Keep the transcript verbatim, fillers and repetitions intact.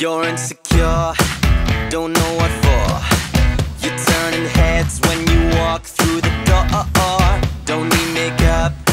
You're insecure, don't know what for. You're turning heads when you walk through the door. Don't need makeup,